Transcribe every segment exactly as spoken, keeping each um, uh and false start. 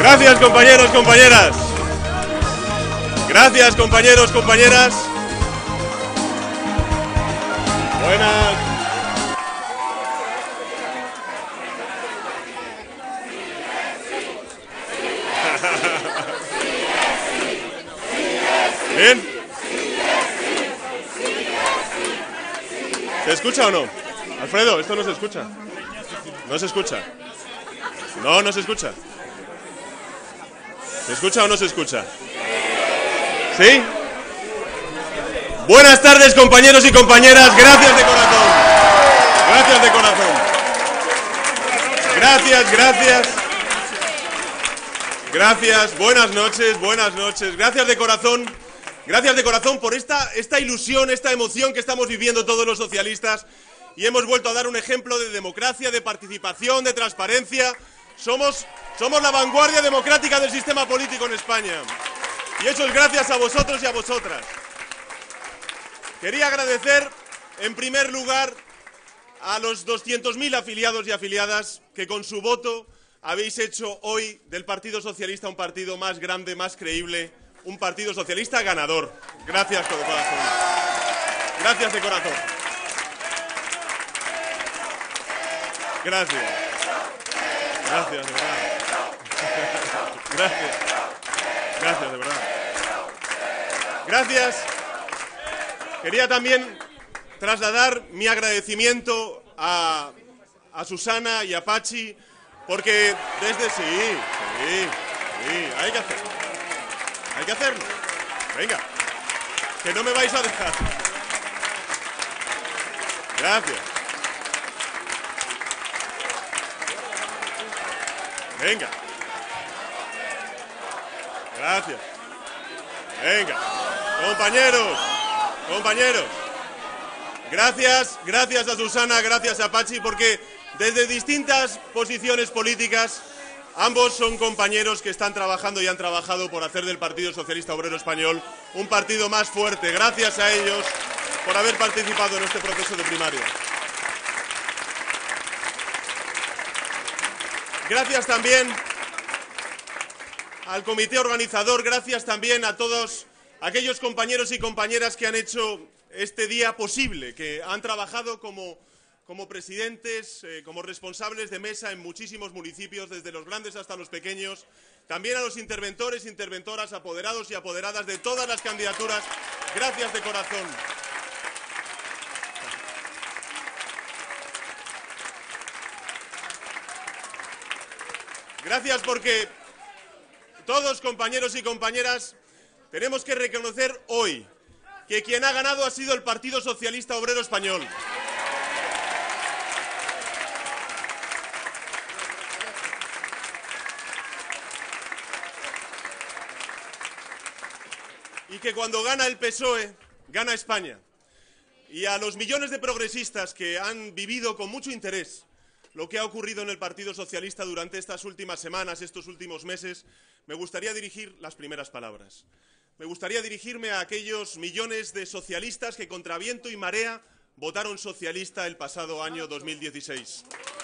Gracias, compañeros, compañeras. Gracias, compañeros, compañeras. Buenas. Bien. ¿Se escucha o no? Alfredo, esto no se escucha. No se escucha. No, no se escucha. ¿Se escucha o no se escucha? ¿Sí? Buenas tardes, compañeros y compañeras. Gracias de corazón. Gracias de corazón. Gracias, gracias. Gracias, buenas noches, buenas noches. Gracias de corazón. Gracias de corazón por esta, esta ilusión, esta emoción que estamos viviendo todos los socialistas. Y hemos vuelto a dar un ejemplo de democracia, de participación, de transparencia. Somos, somos la vanguardia democrática del sistema político en España. Y eso es gracias a vosotros y a vosotras. Quería agradecer, en primer lugar, a los doscientos mil afiliados y afiliadas que con su voto habéis hecho hoy del Partido Socialista un partido más grande, más creíble, un Partido Socialista ganador. Gracias de corazón. Gracias de corazón. Gracias. Gracias, de verdad. Gracias. Gracias, de verdad. Gracias. Quería también trasladar mi agradecimiento a, a Susana y a Pachi, porque desde... Sí, sí, sí, hay que hacerlo. Hay que hacerlo. Venga, que no me vais a dejar. Gracias. Venga. Gracias. Venga. Compañeros. Compañeros. Gracias, gracias a Susana, gracias a Pachi, porque desde distintas posiciones políticas, ambos son compañeros que están trabajando y han trabajado por hacer del Partido Socialista Obrero Español un partido más fuerte. Gracias a ellos por haber participado en este proceso de primaria. Gracias también al comité organizador, gracias también a todos aquellos compañeros y compañeras que han hecho este día posible, que han trabajado como, como presidentes, eh, como responsables de mesa en muchísimos municipios, desde los grandes hasta los pequeños. También a los interventores, interventoras, apoderados y apoderadas de todas las candidaturas. Gracias de corazón. Gracias porque todos, compañeros y compañeras, tenemos que reconocer hoy que quien ha ganado ha sido el Partido Socialista Obrero Español. Y que cuando gana el P S O E, gana España. Y a los millones de progresistas que han vivido con mucho interés lo que ha ocurrido en el Partido Socialista durante estas últimas semanas, estos últimos meses, me gustaría dirigir las primeras palabras. Me gustaría dirigirme a aquellos millones de socialistas que contra viento y marea votaron socialista el pasado año dos mil dieciséis.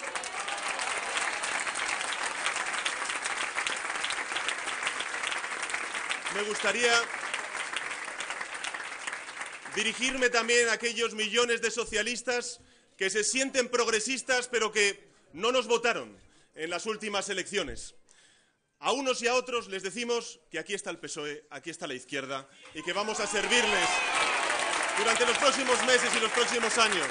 Me gustaría dirigirme también a aquellos millones de socialistas que se sienten progresistas pero que no nos votaron en las últimas elecciones. A unos y a otros les decimos que aquí está el P S O E, aquí está la izquierda y que vamos a servirles durante los próximos meses y los próximos años.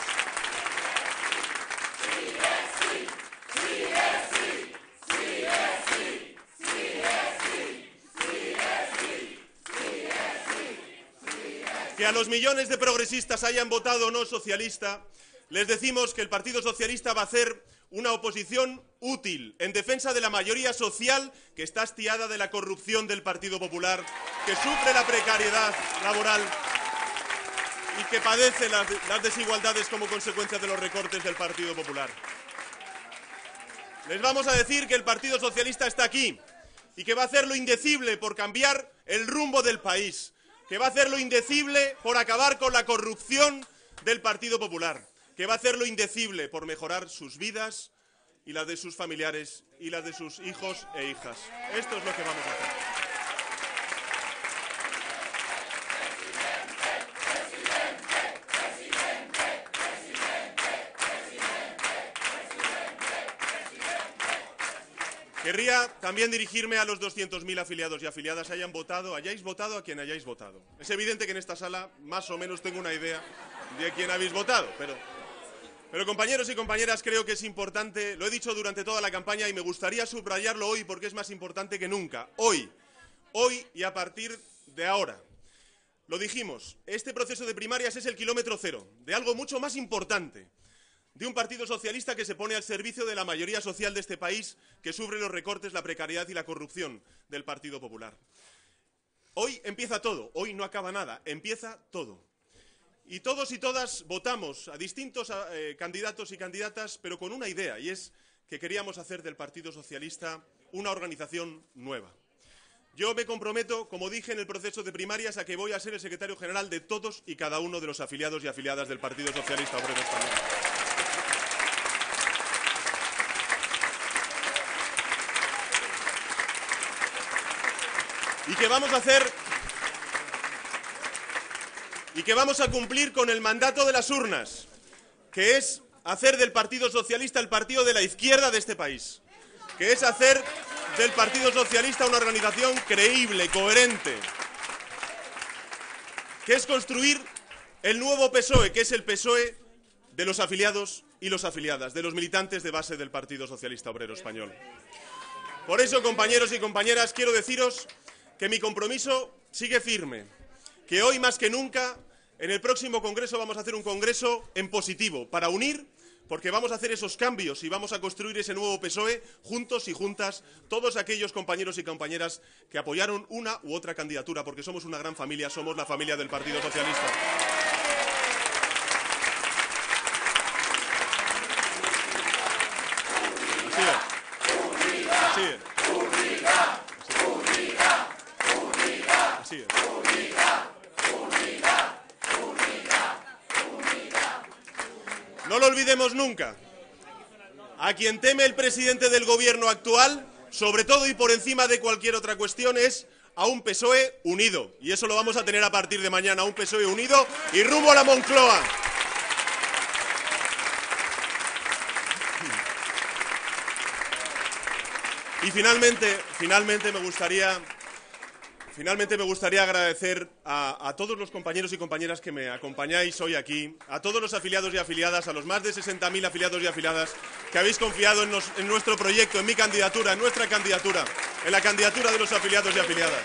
Que a los millones de progresistas hayan votado no socialista, les decimos que el Partido Socialista va a hacer una oposición útil, en defensa de la mayoría social que está hastiada de la corrupción del Partido Popular, que sufre la precariedad laboral y que padece las, las desigualdades como consecuencia de los recortes del Partido Popular. Les vamos a decir que el Partido Socialista está aquí y que va a hacer lo indecible por cambiar el rumbo del país, que va a hacer lo indecible por acabar con la corrupción del Partido Popular, que va a hacer lo indecible por mejorar sus vidas y las de sus familiares y las de sus hijos e hijas. Esto es lo que vamos a hacer. Querría también dirigirme a los doscientos mil afiliados y afiliadas que hayan votado, hayáis votado a quien hayáis votado. Es evidente que en esta sala más o menos tengo una idea de quién habéis votado, pero, pero compañeros y compañeras, creo que es importante, lo he dicho durante toda la campaña y me gustaría subrayarlo hoy porque es más importante que nunca. Hoy, hoy y a partir de ahora. Lo dijimos, este proceso de primarias es el kilómetro cero de algo mucho más importante. De un partido socialista que se pone al servicio de la mayoría social de este país, que sufre los recortes, la precariedad y la corrupción del Partido Popular. Hoy empieza todo, hoy no acaba nada, empieza todo. Y todos y todas votamos a distintos eh, candidatos y candidatas, pero con una idea, y es que queríamos hacer del Partido Socialista una organización nueva. Yo me comprometo, como dije en el proceso de primarias, a que voy a ser el secretario general de todos y cada uno de los afiliados y afiliadas del Partido Socialista Obrero Español. Y que vamos a hacer y que vamos a cumplir con el mandato de las urnas, que es hacer del Partido Socialista el partido de la izquierda de este país, que es hacer del Partido Socialista una organización creíble, coherente, que es construir el nuevo P S O E, que es el P S O E de los afiliados y los afiliadas, de los militantes de base del Partido Socialista Obrero Español. Por eso, compañeros y compañeras, quiero deciros que mi compromiso sigue firme, que hoy más que nunca, en el próximo Congreso vamos a hacer un Congreso en positivo, para unir, porque vamos a hacer esos cambios y vamos a construir ese nuevo P S O E juntos y juntas, todos aquellos compañeros y compañeras que apoyaron una u otra candidatura, porque somos una gran familia, somos la familia del Partido Socialista. Así es. Así es. Así es. No lo olvidemos nunca. A quien teme el presidente del gobierno actual, sobre todo y por encima de cualquier otra cuestión, es a un P S O E unido. Y eso lo vamos a tener a partir de mañana, un P S O E unido y rumbo a la Moncloa. Y finalmente, finalmente me gustaría... Finalmente me gustaría agradecer a, a todos los compañeros y compañeras que me acompañáis hoy aquí, a todos los afiliados y afiliadas, a los más de sesenta mil afiliados y afiliadas que habéis confiado en, nos, en nuestro proyecto, en mi candidatura, en nuestra candidatura, en la candidatura de los afiliados y afiliadas.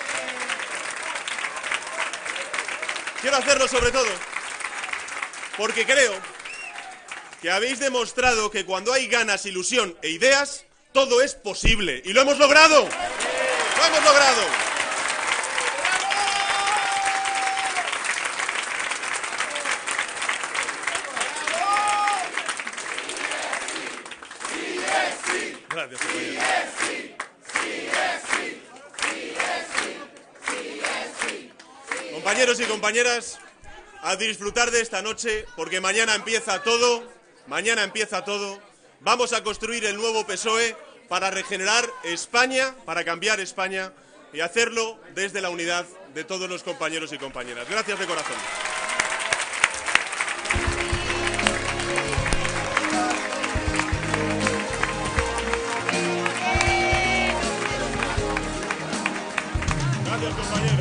Quiero hacerlo sobre todo porque creo que habéis demostrado que cuando hay ganas, ilusión e ideas, todo es posible. ¡Y lo hemos logrado! ¡Lo hemos logrado! Gracias, compañero. Compañeros y compañeras, a disfrutar de esta noche, porque mañana empieza todo, mañana empieza todo. Vamos a construir el nuevo P S O E para regenerar España, para cambiar España y hacerlo desde la unidad de todos los compañeros y compañeras. Gracias de corazón. Gracias, compañeros.